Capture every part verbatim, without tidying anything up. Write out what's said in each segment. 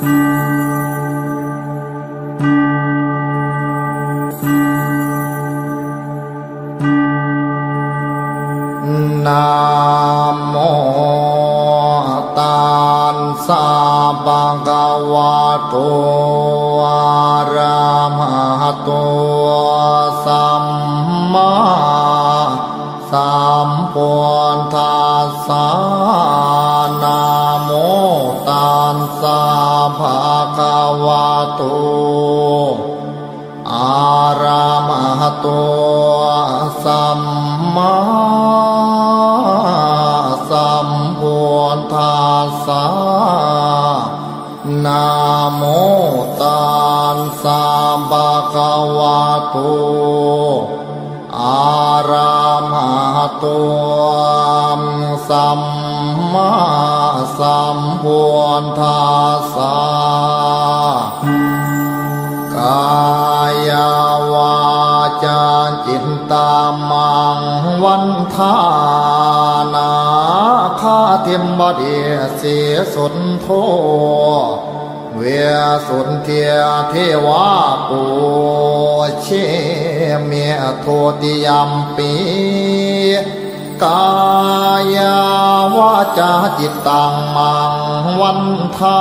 นะโมตัสสะภะคะวะโตอะระหะโตสัมมาสัมพุทธัสสะนะโมตัสสะภะคะวะโตอะระหะโตสัมมาสัมพุทธัสสะนะโมตัสสะภะคะวะโตอะระหะโตสัมมาสัมพุทธัสสะกายวาจาจิตตามังวันทานาคาเทมบดีเสียสุนโทเวสุนเทียเทวาปูเชเมียโทติยมปีกายาวาจาจิตตังมังวันทา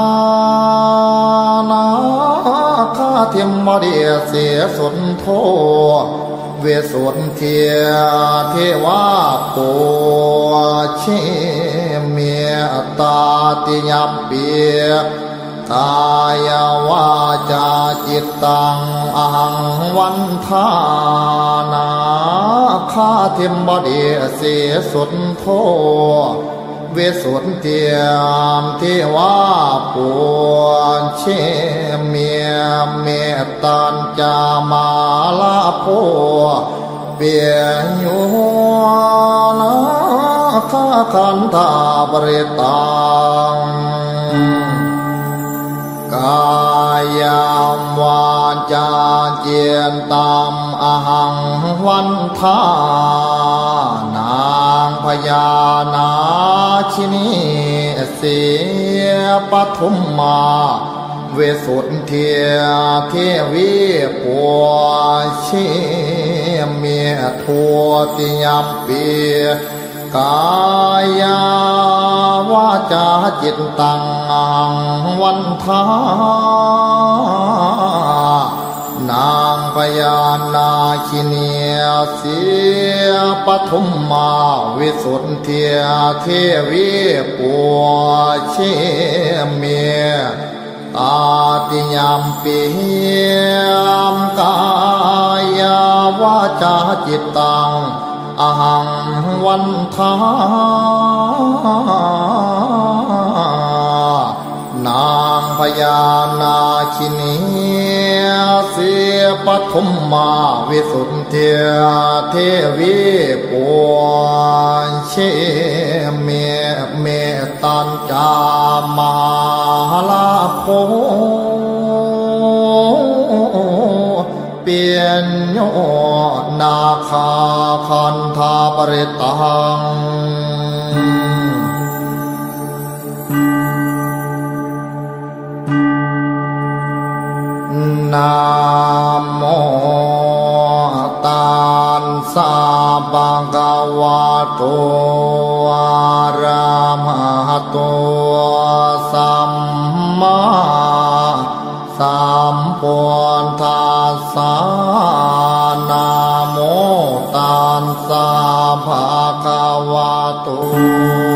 นาคาเทมบดีเสียสุนโทเวสุนเทียเทวาปูเชเมียตาติยมปีกายวาจาจิตตังอหังวันทานาคาเทมบดีเสียสุนโทเวสุนเทียมเทวาปูเชเมียเมตตัญจามาลาโพเปียโยนาคาคันธาบริตังกายาวาจาเจียนตามอหังวันทานางพญานาชินีเสียปฐุมมาเวสุนเทียเทวีปัวชิเมียทัวติยมปีกายาวาจาจิตตังวันทานางพญานาคินีเสียปฐุมมาวิสุทธิเทวีปัวเชเมียตาติยมปีมกายาวาจาจิตตังอหังวันทานางพญานาคินีเสียปฐุมมาวิสุทธิเทวีปัวเชเมเมตัญจามาลาโพเปียนโยนาคาคันธาปริตังนะโมตัสสะภะคะวะโตอะระหะโตสัมมาสัมพุทธัสสะนะโมตัสสะภะคะวะโต